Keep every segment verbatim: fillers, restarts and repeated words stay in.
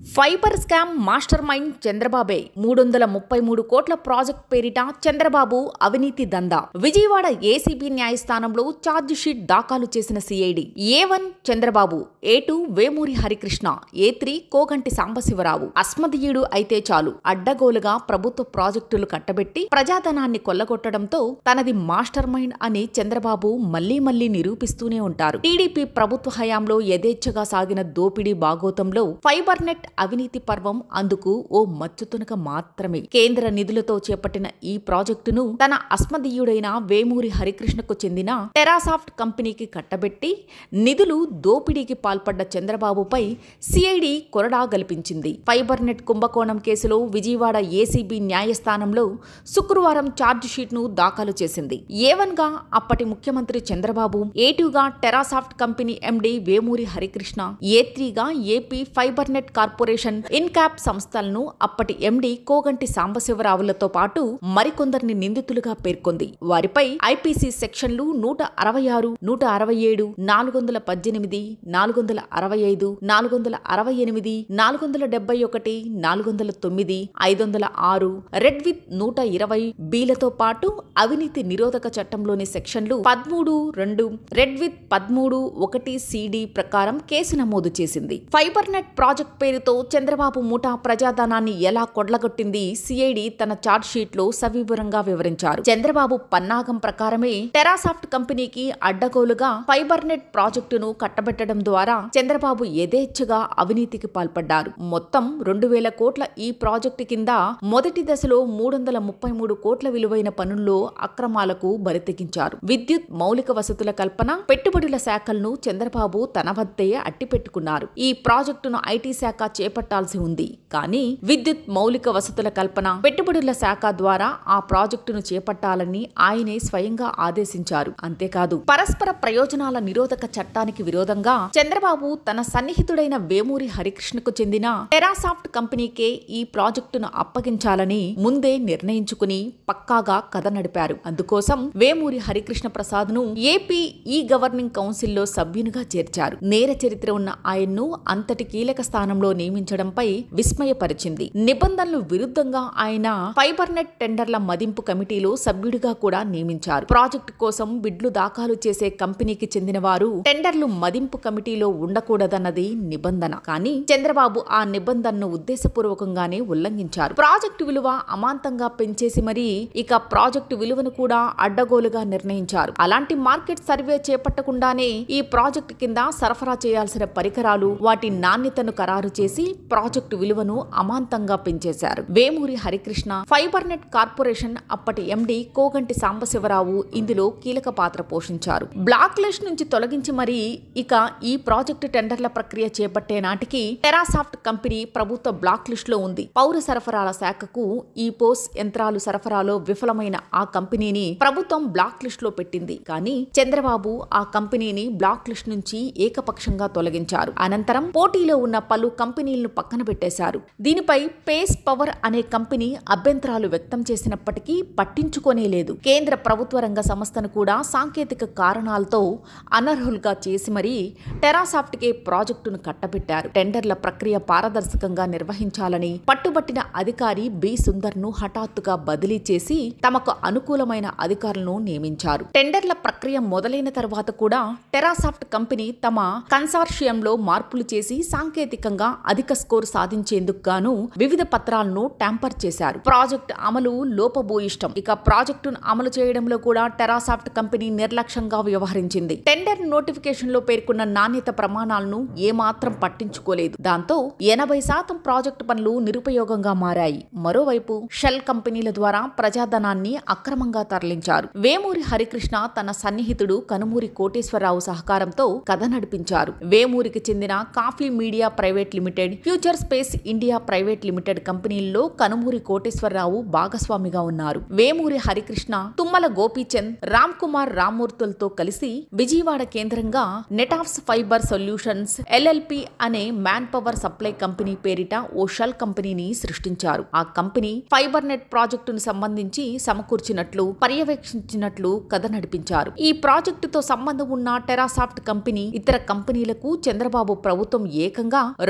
Fibre scam master mind చంద్రబాబే మూడు వందల ముప్పై మూడు కోట్ల ప్రాజెక్ట్ పేరిట చంద్రబాబు అవినీతి దందా. విజయవాడ ఏసీబీ న్యాయస్థానంలో ఛార్జ్ షీట్ దాఖలు చేసిన CID. A one Chandrababu, A two Vemuri Harikrishna, A three Koganti Sambasivarao. అస్మదీయుడు అయితే చాలు అడ్డగోలుగా ప్రభుత్వ ప్రాజెక్టులు కట్టబెట్టి ప్రజాధనాన్ని కొల్లగొట్టడంతో తనది మాస్టర్ మైండ్ అని చంద్రబాబు మళ్లీ మళ్లీ నిరూపిస్తూనే ఉంటారు. టీడీపీ ప్రభుత్వ హయాంలో యథేచ్ఛగా సాగిన దోపిడీ బాగోతంలో ఫైబర్ నెట్ అవినీతి పర్వం అందుకు ఓ మచ్చుతునక మాత్రమే. కేంద్ర నిధులతో చేపట్టిన ఈ ప్రాజెక్టును తన అస్మదీయుడైన వేమూరి హరికృష్ణకు చెందిన టెరాసాఫ్ట్ కంపెనీకి కట్టబెట్టి నిధులు దోపిడీకి పాల్పడ్డ చంద్రబాబుపై సిఐడి కొరడా గల్పించింది. ఫైబర్ నెట్ కుంభకోణం కేసులో విజయవాడ ఏసీబీ న్యాయస్థానంలో శుక్రవారం ఛార్జ్ షీట్ ను దాఖలు చేసింది. ఏ వన్ గా అప్పటి ముఖ్యమంత్రి చంద్రబాబు, ఏ టూ గా Terasoft company MD Vemuri Harikrishna, A three గా AP fiber net corporation Incap సంస్థలను అప్పటి ఎండీ కోగంటి సాంబశివరావులతో పాటు మరికొందరిని నిందితులుగా పేర్కొంది. వారిపై ఐపీసీ సెక్షన్లు నూట అరవై ఆరు, నూట అరవై ఏడు, నాలుగు వందల పద్దెనిమిది, నాలుగు వందల అరవై ఐదు, నాలుగు వందల అరవై ఎనిమిది, నాలుగు వందల డెబ్బై ఒకటి, నాలుగు వందల తొమ్మిది, ఐదు వందల ఆరు, రెడ్ విత్ నూట ఇరవై బీలతో పాటు అవినీతి నిరోధక చట్టంలోని సెక్షన్లు పదమూడు రెండు, రెడ్ విత్ పదమూడు ఒకటి సిడి ప్రకారం కేసు నమోదు చేసింది. ఫైబర్ నెట్ ప్రాజెక్ట్ పేరుతో చంద్రబాబు ముఠా ప్రజాధనాన్ని ఎలా కొడ్లగొట్టింది సిఐడి తన ఛార్జ్ షీట్ లో సవివరంగా వివరించారు. చంద్రబాబు పన్నాగం ప్రకారమే టెరాసాఫ్ట్ కంపెనీకి అడ్డగోలుగా ఫైబర్ నెట్ ప్రాజెక్టును కట్టబెట్టడం ద్వారా చంద్రబాబు యథేచ్ఛగా అవినీతికి పాల్పడ్డారు. మొత్తం రెండు వేల కోట్ల ఈ ప్రాజెక్టు కింద మొదటి దశలో మూడు వందల ముప్పై మూడు కోట్ల విలువైన పనుల్లో అక్రమాలకు బరితెగించారు. విద్యుత్ మౌలిక వసతుల కల్పన, పెట్టుబడుల శాఖలను చంద్రబాబు తన వద్దే అట్టిపెట్టుకున్నారు. ఈ ప్రాజెక్టును ఐటీ శాఖ చేపట్టాల్సి ఉంది. కానీ విద్యుత్ మౌలిక వసతుల కల్పన, పెట్టుబడుల శాఖ ద్వారా ఆ ప్రాజెక్టును చేపట్టాలని ఆయనే స్వయంగా ఆదేశించారు. అంతేకాదు పరస్పర ప్రయోజనాల నిరోధక చట్టానికి విరోధంగా చంద్రబాబు తన సన్నిహితుడైన వేమూరి హరికృష్ణకు చెందిన టెరాసాఫ్ట్ కంపెనీకే ఈ ప్రాజెక్టును అప్పగించాలని ముందే నిర్ణయించుకుని పక్కాగా కథ నడిపారు. అందుకోసం వేమూరి హరికృష్ణ ప్రసాద్ ను ఏపీ ఈ గవర్నింగ్ కౌన్సిల్లో సభ్యునిగా చేర్చారు. నేర చరిత్ర ఉన్న ఆయన్ను అంతటి కీలక స్థానంలో నియమించడంపై విస్మయపరిచింది. నిబంధనలు విరుద్ధంగా ఆయన ఫైబర్ నెట్ టెండర్ల మదింపు కమిటీలో సభ్యుడిగా కూడా నియమించారు. ప్రాజెక్టు కోసం బిడ్లు దాఖలు చేసే కంపెనీకి చెందిన వారు టెండర్లు మదింపు కమిటీలో ఉండకూడదన్నది నిబంధన. కానీ చంద్రబాబు ఆ నిబంధనను ఉద్దేశపూర్వకంగానే ఉల్లంఘించారు. ప్రాజెక్టు విలువ అమాంతంగా పెంచేసి మరీ ఇక ప్రాజెక్టు విలువను కూడా అడ్డగోలుగా నిర్ణయించారు. అలాంటి మార్కెట్ సర్వే చేపట్టకుండానే ఈ ప్రాజెక్టు కింద సరఫరా చేయాల్సిన పరికరాలు, వాటి నాణ్యతను ఖరారు చేసి ప్రాజెక్టు విలువను అమాంతంగా పెంచేశారు. Vemuri Harikrishna, fiber net corporation అప్పటి ఎండీ కోగంటి సాంబశివరావు ఇందులో కీలక పాత్ర పోషించారు. బ్లాక్ లిస్ట్ నుంచి తొలగించి మరీ ఇక ఈ ప్రాజెక్టు టెండర్ల ప్రక్రియ చేపట్టే నాటికి టెరాసాఫ్ట్ కంపెనీ ప్రభుత్వ బ్లాక్ లిస్ట్ లో ఉంది. పౌర సరఫరాల శాఖకు ఈ పోస్ యంత్రాలు సరఫరాలో విఫలమైన ఆ కంపెనీని ప్రభుత్వం బ్లాక్ లిస్ట్ లో పెట్టింది. కానీ చంద్రబాబు ఆ కంపెనీని బ్లాక్ లిస్ట్ నుంచి ఏకపక్షంగా తొలగించారు. అనంతరం పోటీలో ఉన్న పలు కంపెనీలను పక్కన పెట్టేశారు. దీనిపై పేస్ పవర్ అనే కంపెనీ అభ్యంతరాలు వ్యక్తం చేసినప్పటికీ పట్టించుకోనే లేదు. కేంద్ర ప్రభుత్వ రంగ సంస్థను కూడా సాంకేతిక కారణాలతో అనర్హులుగా చేసి మరీ టెరాసాఫ్ట్ కే ప్రాజెక్టును కట్టబెట్టారు. టెండర్ల ప్రక్రియ పారదర్శకంగా నిర్వహించాలని పట్టుబట్టిన అధికారి బి సుందర్ ను హఠాత్తుగా బదిలీ చేసి తమకు అనుకూలమైన అధికారులను నియమించారు. టెండర్ల ప్రక్రియ మొదలైన తర్వాత కూడా టెరాసాఫ్ట్ కంపెనీ తమ కన్సార్షియంలో మార్పులు చేసి సాంకేతికంగా అధిక స్కోర్ సాధించేందుకు గాను వివిధ పత్రాలను ట్యాంపర్ చేశారు. ప్రాజెక్టు అమలు లోపభూయిష్టం. ఇక ప్రాజెక్టును అమలు చేయడంలో కూడా టెరాసాఫ్ట్ కంపెనీ నిర్లక్ష్యంగా వ్యవహరించింది. టెండర్ నోటిఫికేషన్ లో పేర్కొన్న నాణ్యత ప్రమాణాలను ఏమాత్రం పట్టించుకోలేదు. దాంతో ఎనభై శాతం ప్రాజెక్టు పనులు నిరుపయోగంగా మారాయి. మరోవైపు షెల్ కంపెనీల ద్వారా ప్రజాధనాన్ని అక్రమంగా తరలించారు. వేమూరి హరికృష్ణ తన సన్నిహితుడు కనుమూరి కోటేశ్వరరావు సహకారంతో కథ నడిపించారు. వేమూరికి చెందిన coffee media private limited, future space India private limited కంపెనీల్లో కనుమూరి కోటేశ్వరరావు భాగస్వామిగా ఉన్నారు. వేమూరి హరికృష్ణ, తుమ్మల గోపీచంద్, రామ్ కుమార్ రామ్మూర్తులతో కలిసి విజయవాడ కేంద్రంగా నెటాఫ్స్ ఫైబర్ సొల్యూషన్స్ ఎల్ఎల్పి అనే మ్యాన్ పవర్ సప్లై కంపెనీ పేరిట ఓ షెల్ కంపెనీని సృష్టించారు. ఆ కంపెనీ ఫైబర్ నెట్ ప్రాజెక్టును సంబంధించి సమకూర్చినట్లు, పర్యవేక్షించినట్లు కథ నడిపించారు. ఈ ప్రాజెక్టుతో సంబంధం ఉన్న టెరాసాఫ్ట్ కంపెనీ ఇతర కంపెనీలకు చంద్రబాబు ప్రభుత్వం ఏకంగా రెండు వందల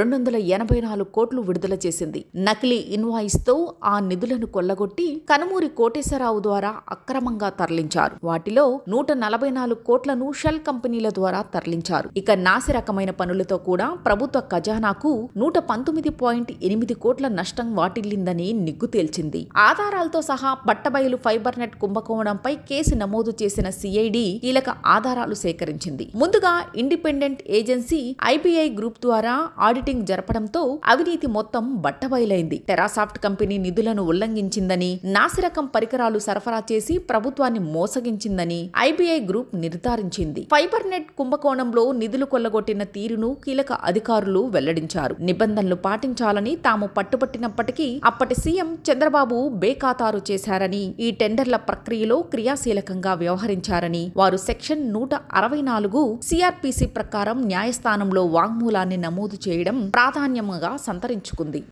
ఎనభై నాలుగు కోట్లు విడుదల చేసింది. నకిలీ ఇన్వాయిస్ తో ఆ నిధులను కొల్లగొట్టి కనుమూరి కోటేశ్వరరావు ద్వారా అక్రమంగా తరలించారు. వాటిలో నూట నలభై నాలుగు కోట్లను షెల్ కంపెనీల ద్వారా తరలించారు. ఇక నాసి రకమైన పనులతో కూడా ప్రభుత్వ ఖజానాకు నూట పంతొమ్మిది పాయింట్ ఎనిమిది కోట్ల నష్టం వాటిల్లిందని నిగ్గు తేల్చింది. ఆధారాలతో సహా పట్టబయలు ఫైబర్ నెట్ కుంభకోణంపై కేసు నమోదు చేసిన సిఐడి కీలక ఆధారాలు సేకరించింది. ముందుగా ఇండిపెండెంట్ ఏజెన్సీ ఐబీఐ గ్రూప్ ద్వారా ఆడిటింగ్ జరపడంతో అవినీతి మొత్తం బట్టబయలైంది. టెరాసాఫ్ట్ కంపెనీ నిధులను ఉల్లంఘించిందని, నాసిరకం పరికరాలు సరఫరా చేసి ప్రభుత్వాన్ని మోసగించిందని ఐబీఐ గ్రూప్ నిర్ధారించింది. ఫైబర్ నెట్ కుంభకోణంలో నిధులు కొల్లగొట్టిన తీరును కీలక అధికారులు వెల్లడించారు. నిబంధనలు పాటించాలని తాము పట్టుబట్టినప్పటికీ అప్పటి సీఎం చంద్రబాబు బేఖాతారు చేశారని, ఈ టెండర్ల ప్రక్రియలో క్రియాశీలకంగా వ్యవహరించారని వారు సెక్షన్ నూట అరవై నాలుగు సిఆర్పిసి ప్రకారం న్యాయస్థానంలో వాంగ్మూలాన్ని నమోదు చేయడం ప్రాధాన్యంగా సంతరించుకుంది.